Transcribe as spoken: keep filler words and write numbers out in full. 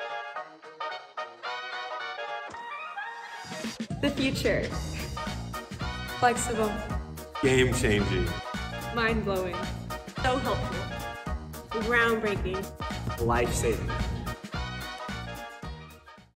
The future. Flexible. Game changing. Mind blowing. So helpful. Groundbreaking. Life saving.